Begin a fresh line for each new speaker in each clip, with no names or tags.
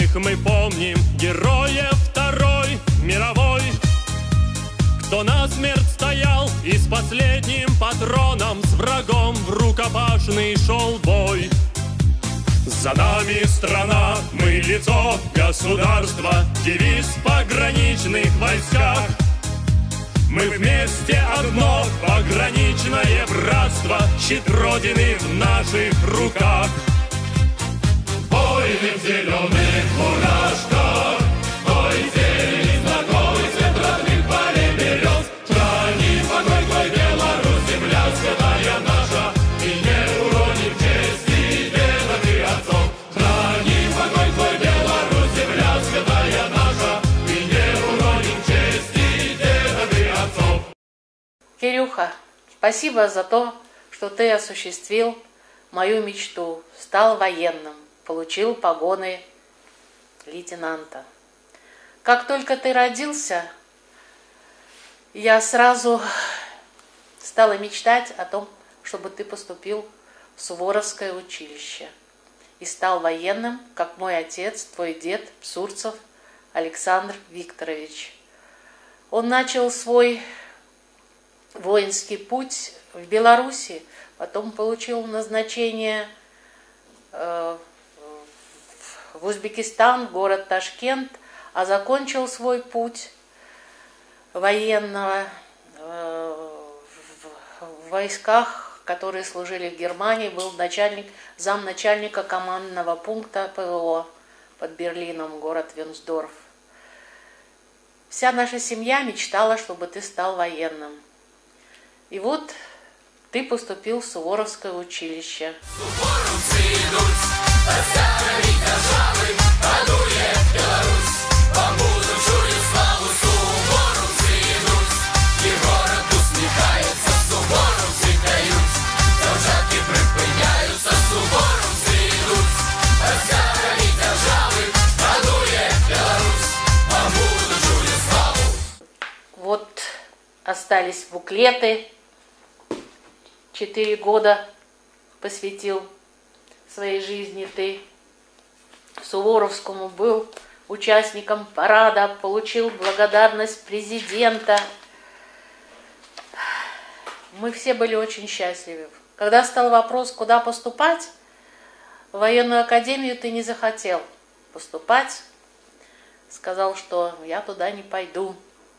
них мы помним героев Второй мировой, кто насмерть стоял и с последним патроном с врагом в рукопашный шел бой. За нами страна, мы лицо государства, девиз в пограничных войсках. Мы вместе одно пограничное братство, щит Родины в наших руках. Войны в зеленых фуражках, бой зелени, знакомый цвет родных полей берез. Храни покой твой, Беларусь, земля святая наша, и не уроним чести дедов и отцов. Храни покой твой, Беларусь, земля святая наша, и не уроним чести дедов и отцов.
Кирюха, спасибо за то, что ты осуществил мою мечту, стал военным, получил погоны лейтенанта. Как только ты родился, я сразу стала мечтать о том, чтобы ты поступил в Суворовское училище и стал военным, как мой отец, твой дед Псурцев Александр Викторович. Он начал свой воинский путь в Беларуси, потом получил назначение в Узбекистан, город Ташкент, а закончил свой путь военного в войсках, которые служили в Германии, был замначальника командного пункта ПВО под Берлином, город Вюнсдорф. Вся наша семья мечтала, чтобы ты стал военным. И вот ты поступил в Суворовское училище.
Суворовцы идут, оставить державы, подуе Беларусь, вам будущую славу. Суворовцы идут, и город усмехается, суворовцы поют, девчатки припыняются, суворовцы идут, оставить державы, подуе Беларусь, вам будущую славу.
Вот остались буклеты. 4 года посвятил своей жизни ты Суворовскому, был участником парада, получил благодарность президента. Мы все были очень счастливы. Когда стал вопрос, куда поступать, в военную академию ты не захотел поступать. Сказал, что я туда не пойду.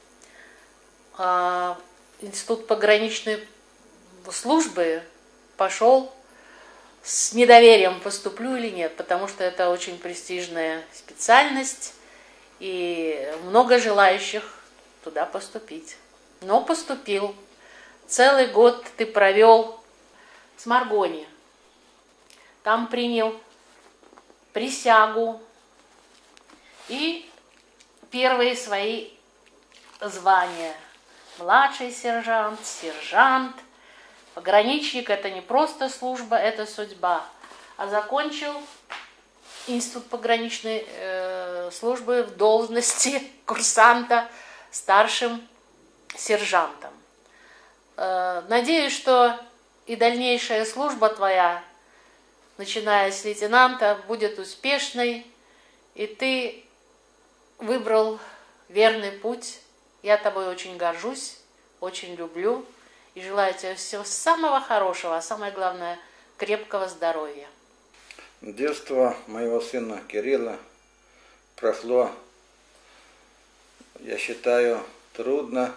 А институт пограничной службы пошел с недоверием, поступлю или нет, потому что это очень престижная специальность и много желающих туда поступить. Но поступил. Целый год ты провел в Сморгоне. Там принял присягу и первые свои звания. Младший сержант, сержант. Пограничник – это не просто служба, это судьба. А закончил институт пограничной службы в должности курсанта старшим сержантом. Надеюсь, что и дальнейшая служба твоя, начиная с лейтенанта, будет успешной, и ты выбрал верный путь. Я тобой очень горжусь, очень люблю. И желаю тебе всего самого хорошего, а самое главное, крепкого здоровья.
Детство моего сына Кирилла прошло, я считаю, трудно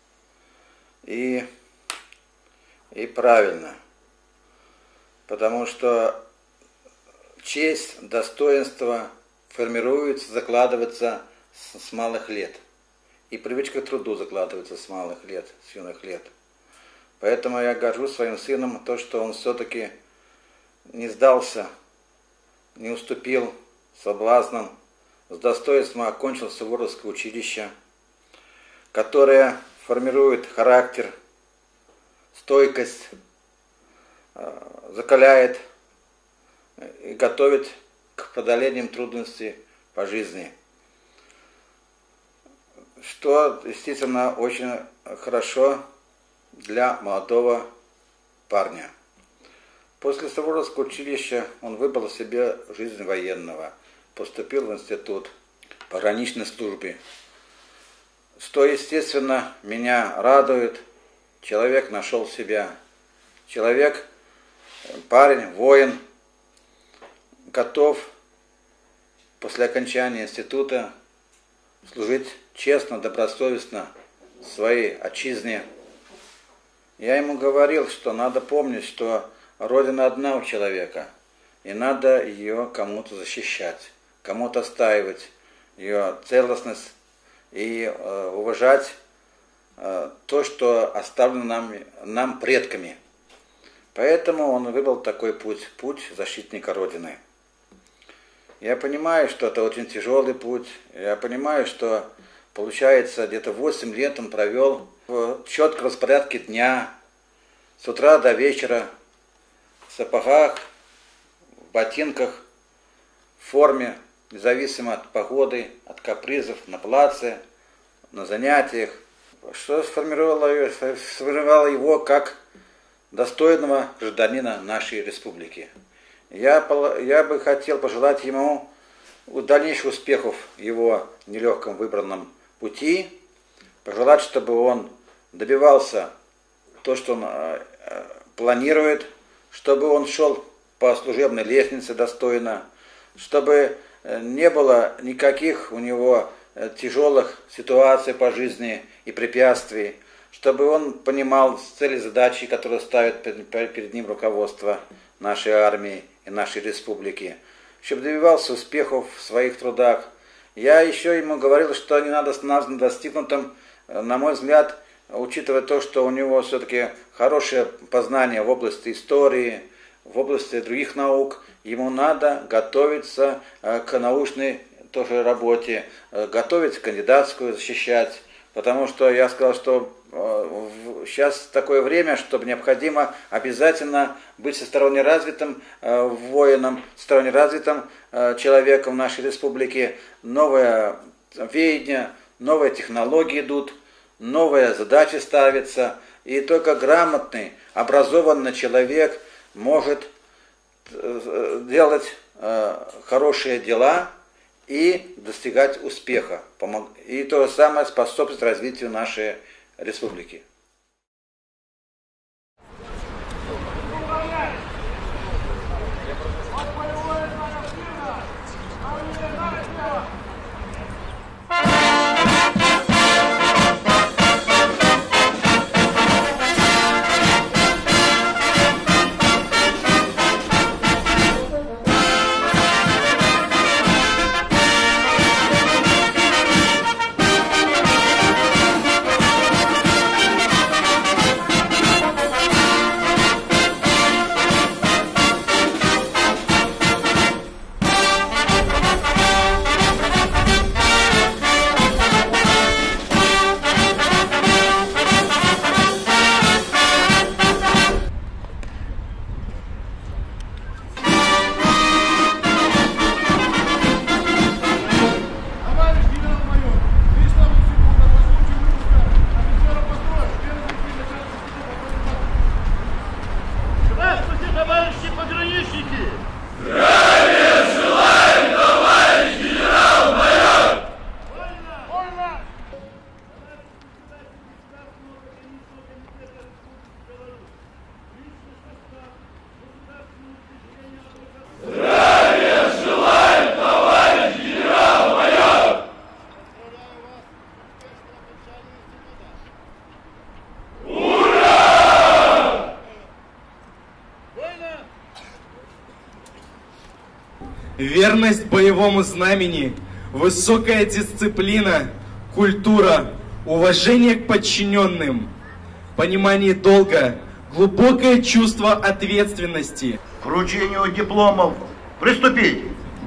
и правильно. Потому что честь, достоинство формируется, закладывается с малых лет. И привычка к труду закладывается с малых лет, с юных лет. Поэтому я горжусь своим сыном, то, что он все-таки не сдался, не уступил соблазнам, с достоинством окончил Суворовское училище, которое формирует характер, стойкость, закаляет и готовит к преодолению трудностей по жизни. Что действительно очень хорошо для молодого парня. После Суворовского училища он выбрал себе жизнь военного. поступил в институт пограничной службы. Что, естественно, меня радует. Человек нашел себя. Человек, парень, воин, готов после окончания института служить честно, добросовестно своей отчизне. Я ему говорил, что надо помнить, что Родина одна у человека, и надо ее кому-то защищать, кому-то отстаивать ее целостность и уважать то, что оставлено нам предками. Поэтому он выбрал такой путь защитника Родины. Я понимаю, что это очень тяжелый путь. Я понимаю, что, получается, где-то 8 лет он провел в четком распорядке дня, с утра до вечера, в сапогах, в ботинках, в форме, независимо от погоды, от капризов, на плаце, на занятиях, что сформировало его как достойного гражданина нашей республики. Я бы хотел пожелать ему дальнейших успехов в его нелегком выбранном пути, пожелать, чтобы он добивался то, что он планирует, чтобы он шел по служебной лестнице достойно, чтобы не было никаких у него тяжелых ситуаций по жизни и препятствий, чтобы он понимал цели и задачи, которые ставит перед ним руководство нашей армии и нашей республики, чтобы добивался успехов в своих трудах. Я еще ему говорил, что не надо останавливаться на достигнутом, на мой взгляд, учитывая то, что у него все-таки хорошее познание в области истории, в области других наук, ему надо готовиться к научной тоже работе, готовить кандидатскую, защищать, потому что я сказал, что сейчас такое время, что необходимо обязательно быть всесторонне развитым воином, всесторонне развитым человеком в нашей республике. Новое веяние, новые технологии идут, новые задачи ставятся, и только грамотный, образованный человек может делать хорошие дела и достигать успеха. И то же самое способствует развитию нашей республики.
Верность боевому знамени, высокая дисциплина, культура, уважение к подчиненным, понимание долга, глубокое чувство ответственности.
К вручению дипломов приступить!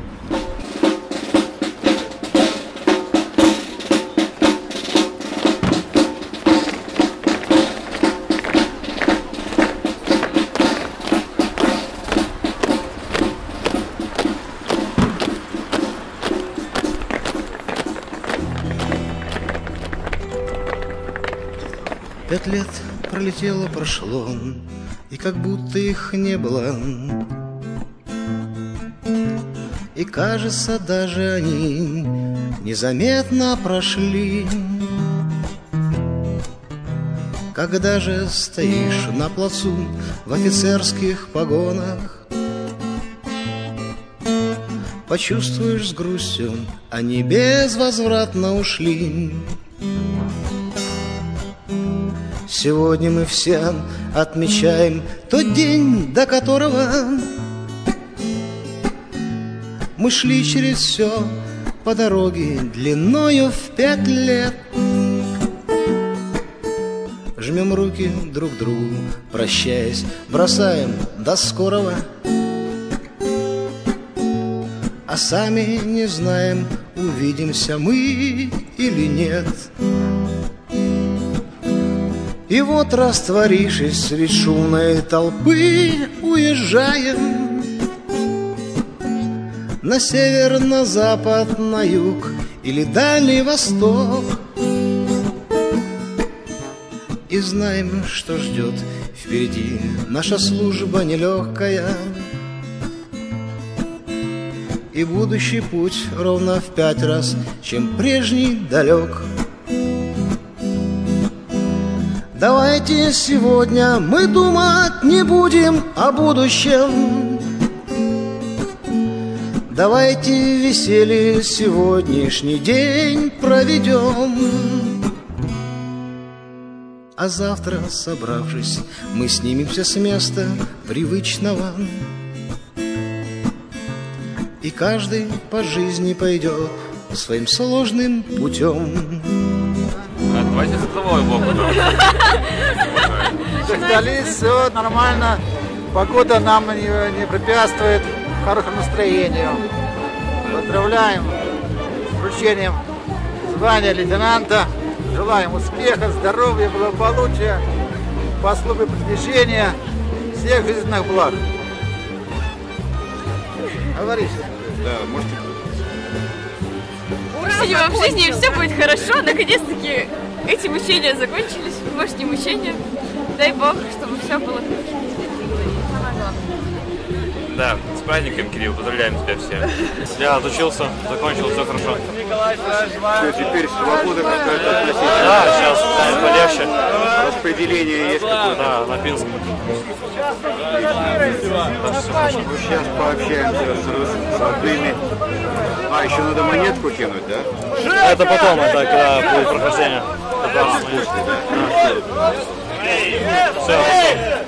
Пять лет пролетело, прошло, и как будто их не было. И кажется, даже они незаметно прошли. Когда же стоишь на плацу в офицерских погонах, почувствуешь с грустью, они безвозвратно ушли. Сегодня мы все отмечаем тот день, до которого мы шли через все по дороге длиною в 5 лет. Жмем руки друг другу, прощаясь, бросаем до скорого, а сами не знаем, увидимся мы или нет. И вот, растворившись среди шумной толпы, уезжаем на север, на запад, на юг или Дальний Восток. И знаем, что ждет впереди наша служба нелегкая, и будущий путь ровно в 5 раз, чем прежний, далек. Давайте сегодня мы думать не будем о будущем. Давайте веселье сегодняшний день проведем. А завтра, собравшись, мы снимемся с места привычного, и каждый по жизни пойдет своим сложным путем.
Давайте с этого боку.
Вдали все нормально, погода нам не препятствует хорошему настроению. Поздравляем с вручением звания лейтенанта, желаем успеха, здоровья, благополучия, по службе продвижения, всех жизненных благ. Говорите.
Да, можете.
Сегодня вам в жизни все будет хорошо. Наконец-таки эти мучения закончились. Может, не мучения. Дай Бог, чтобы все было хорошо.
Да, с праздником, Кирилл, поздравляем тебя всех. Я отучился, закончил, все хорошо.
Что, теперь свобода какая-то относительно?
Да, сейчас станет полегче.
Распределение есть какое-то?
Да, на Пинском.
Ну, сейчас пообщаемся с родными. А, еще надо монетку кинуть, да?
Это потом, это когда будет прохождение. Все.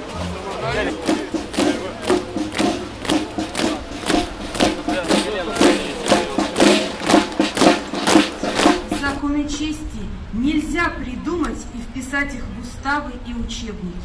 Законы чести нельзя придумать и вписать их в уставы и учебники.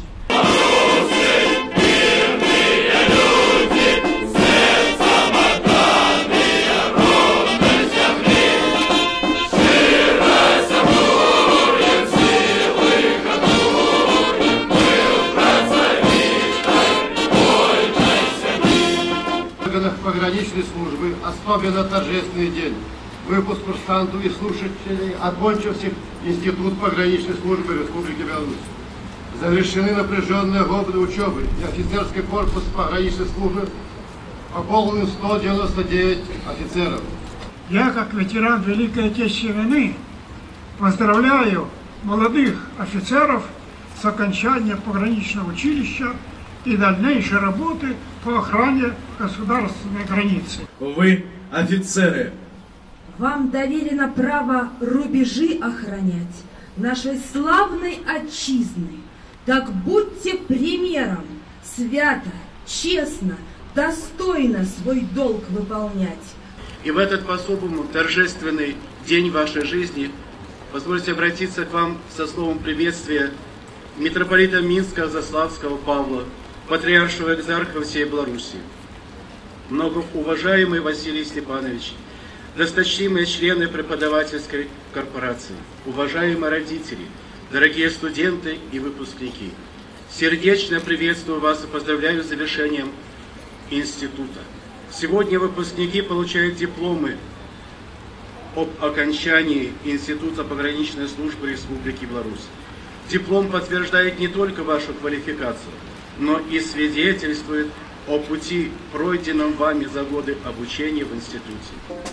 Пограничной службы особенно торжественный день. Выпуск курсантов и слушателей, окончивших Институт пограничной службы Республики Беларусь. Завершены напряженные годы учебы, и офицерский корпус пограничной службы пополнен 199 офицеров.
Я, как ветеран Великой Отечественной войны, поздравляю молодых офицеров с окончанием пограничного училища и дальнейшей работы по охране государственной границы.
Вы офицеры.
Вам доверено право рубежи охранять нашей славной отчизны. Так будьте примером, свято, честно, достойно свой долг выполнять.
И в этот по-особому торжественный день вашей жизни позвольте обратиться к вам со словом приветствия митрополита Минского Заславского Павла, патриаршего экзарха всей Белоруссии. Многоуважаемый Василий Степанович, досточтимые члены преподавательской корпорации, уважаемые родители, дорогие студенты и выпускники, сердечно приветствую вас и поздравляю с завершением института. Сегодня выпускники получают дипломы об окончании Института пограничной службы Республики Беларусь. Диплом подтверждает не только вашу квалификацию, но и свидетельствует о пути, пройденном вами за годы обучения в институте.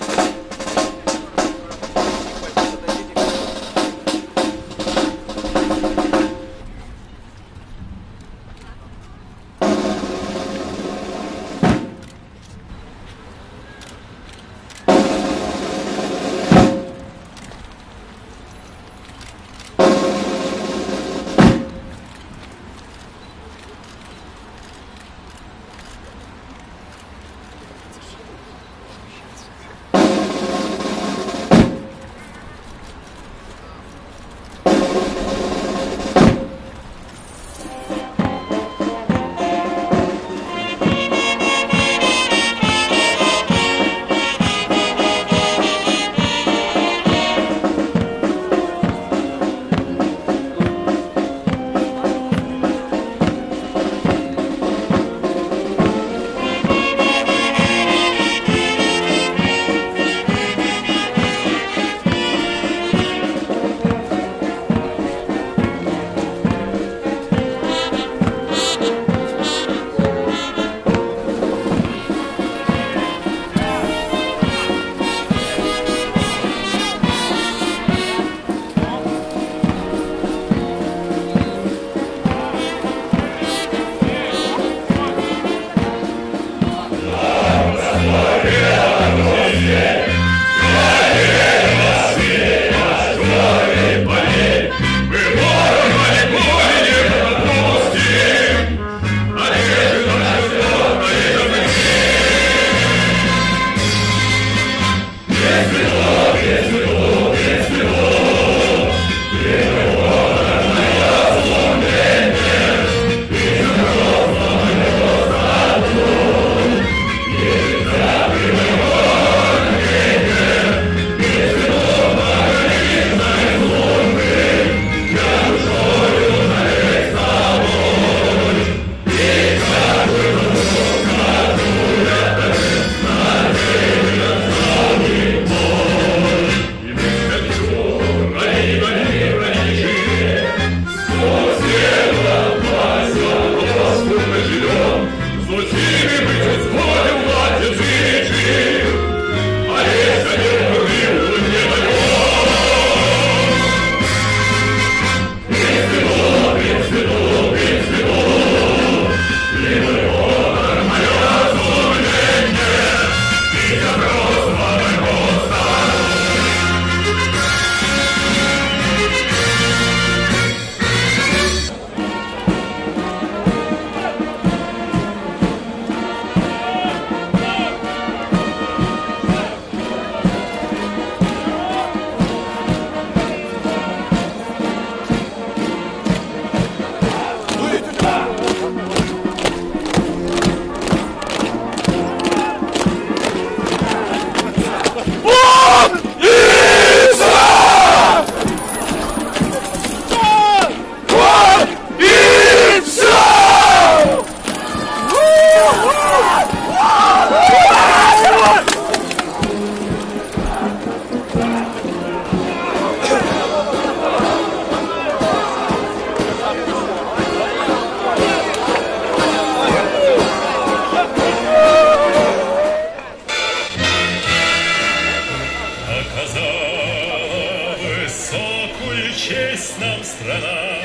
честь нам страна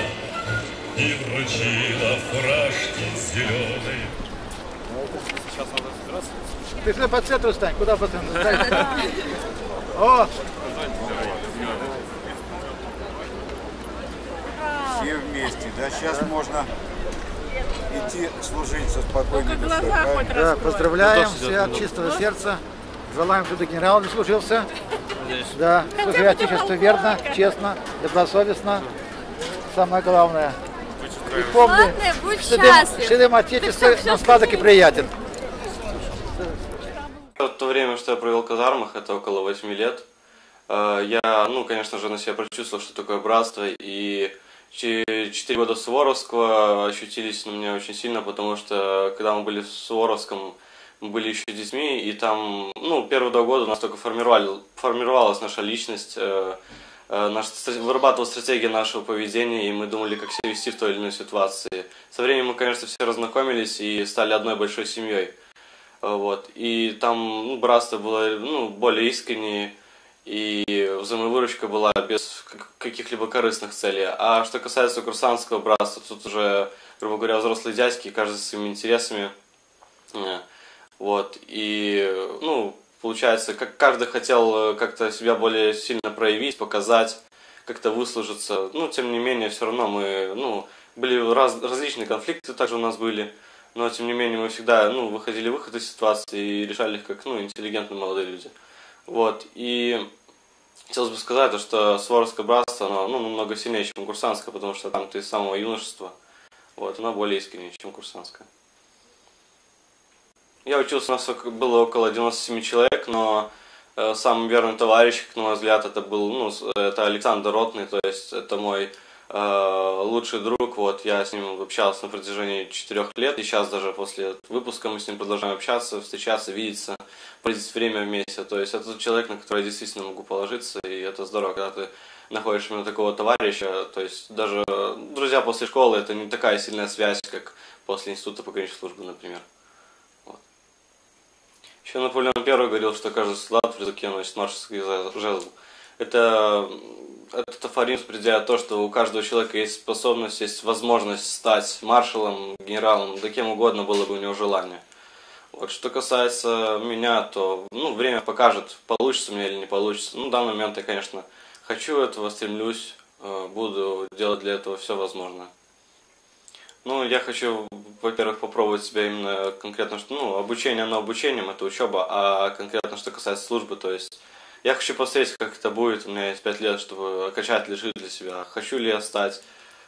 и вручила фуражки зеленые.
Ты что, по центру стань? Куда по центру стань? О!
Все вместе, да, сейчас можно идти служить со спокойной душой.
Да, поздравляем все от чистого сердца. Желаем, чтобы генерал не служился. Да, служи отечеству верно, честно, добросовестно. Самое главное. И помни,
Главное, будь счастлив.
что им отечество на сладок и приятен.
То время, что я провел в казармах, это около 8 лет. Я, конечно же, на себя прочувствовал, что такое братство. И 4 года Суворовского ощутились на меня очень сильно, потому что, когда мы были в Суворовском, мы были еще детьми, и там, первые 2 года у нас только формировалась наша личность. вырабатывал стратегия нашего поведения, и мы думали, как себя вести в той или иной ситуации. Со временем мы, конечно, все разнакомились и стали одной большой семьей. Вот. И там братство было более искреннее, и взаимовыручка была без каких-либо корыстных целей. А что касается курсантского братства, тут уже, грубо говоря, взрослые дядьки, каждый со своими интересами. Вот. И, получается, как каждый хотел как-то себя более сильно проявить, показать, как-то выслужиться. Тем не менее, все равно мы, были различные конфликты также у нас были. Но, тем не менее, мы всегда, выходили выход из ситуации и решали их как, интеллигентные молодые люди. Вот. И хотелось бы сказать, что Суворовское братство, оно, намного сильнее, чем курсантское, потому что там ты с самого юношества. Вот. Оно более искреннее, чем курсантское. Я учился, у нас было около 97 человек, но самый верный товарищ, на мой взгляд, это был, это Александр Ротный, то есть это мой лучший друг. Вот, я с ним общался на протяжении 4 лет, и сейчас даже после выпуска мы с ним продолжаем общаться, встречаться, видеться, проводить время вместе. То есть это тот человек, на которого я действительно могу положиться, и это здорово, когда ты находишь именно такого товарища. То есть даже друзья после школы — это не такая сильная связь, как после института пограничной службы, например. Еще Наполеон I говорил, что каждый солдат в рюкзаке носит маршальский жезл. Этот афоризм определяет то, что у каждого человека есть способность, есть возможность стать маршалом, генералом, да кем угодно было бы у него желание. Вот. Что касается меня, то время покажет, получится у меня или не получится. В данный момент я, конечно, хочу этого, стремлюсь, буду делать для этого все возможное. Я хочу, во-первых, попробовать себя именно конкретно, обучение, оно обучением, это учеба, а конкретно, что касается службы, то есть я хочу посмотреть, как это будет, у меня есть 5 лет, чтобы окончать решить для себя, хочу ли я стать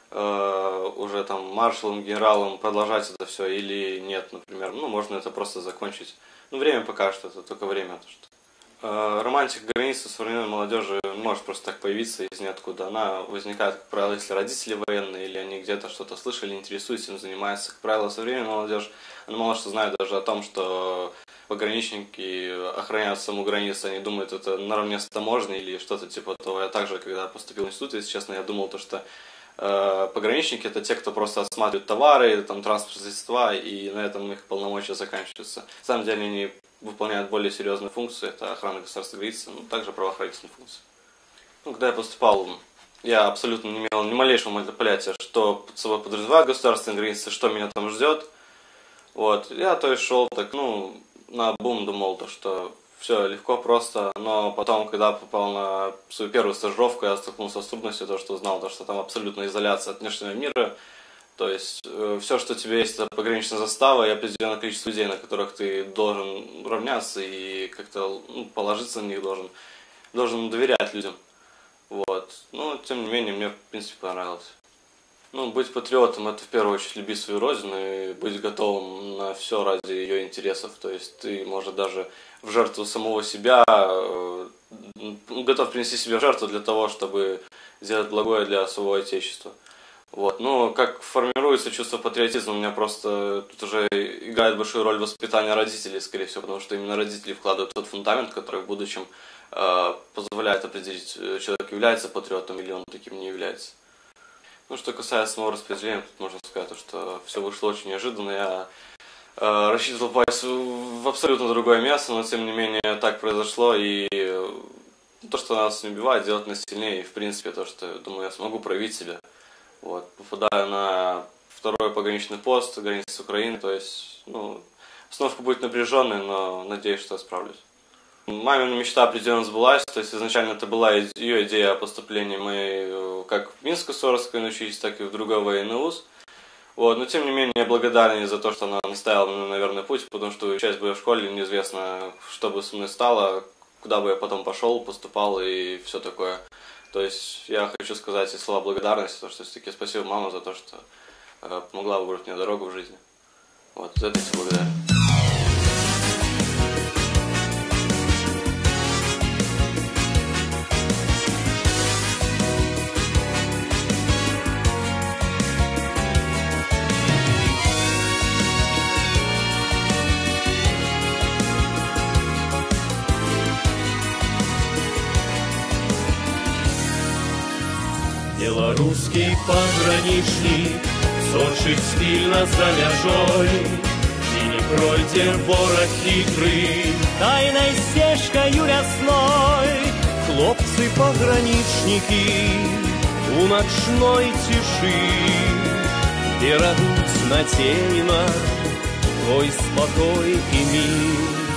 уже там маршалом, генералом, продолжать это все или нет, например, можно это просто закончить. Время покажет, это только время. Романтика границы современной молодежи не может просто так появиться из ниоткуда. Она возникает, как правило, если родители военные, или они где-то что-то слышали, интересуются, им занимаются. Как правило, современная молодежь, она мало что знает даже о том, что пограничники охраняют саму границу. Они думают, это наравне с таможней или что-то типа того. Я также, когда поступил в институт, если честно, я думал, что пограничники — это те, кто просто осматривают товары, транспортные средства, и на этом их полномочия заканчиваются. На самом деле они выполняют более серьезные функции, это охрана государственной границы, также правоохранительные функции. Когда я поступал, я абсолютно не имел ни малейшего понятия, что под собой подразумевает государственная граница, что меня там ждет. Вот. Я то есть шел так, наобум думал, что все легко, просто, но потом, когда попал на свою первую стажировку, я столкнулся с трудностью, что узнал, что там абсолютная изоляция от внешнего мира. То есть все, что у тебя есть, это пограничная застава и определенное количество людей, на которых ты должен равняться и как-то положиться на них должен доверять людям. Вот. Но, тем не менее, мне, в принципе, понравилось. Быть патриотом — это в первую очередь любить свою родину и быть готовым на все ради ее интересов. То есть ты, может, даже в жертву самого себя, готов принести себе в жертву для того, чтобы сделать благое для своего отечества. Вот. Как формируется чувство патриотизма, у меня просто тут уже играет большую роль воспитание родителей, скорее всего, потому что именно родители вкладывают тот фундамент, который в будущем позволяет определить, человек является патриотом или он таким не является. Что касается самого распределения, тут можно сказать, что все вышло очень неожиданно. Я рассчитывал попасть в абсолютно другое место, но тем не менее так произошло, и то, что нас не убивает, делает нас сильнее, и в принципе то, что, думаю, я смогу проявить себя. Вот, попадаю на второй пограничный пост границы Украины, то есть, обстановка будет напряженной, но надеюсь, что я справлюсь. Мамина мечта определенно сбылась, то есть изначально это была ее идея о поступлении. Мы как в Минско-Суворовской учились, так и в другой военный вуз. Вот, но тем не менее я благодарен ей за то, что она наставила меня на верный путь, потому что учась бы я в школе, неизвестно, что бы со мной стало, куда бы я потом пошел, поступал и все такое. То есть я хочу сказать и слова благодарности, потому что все-таки спасибо, мама, за то, что помогла выбрать мне дорогу в жизни. Вот, за это тебе благодарю.
пограничник сочить спільно за мяжой, и не пройдет ворог хитрый
тайной стежкою лясной. Хлопцы-пограничники у ночной тиши берегут надейно твой спокой и мир.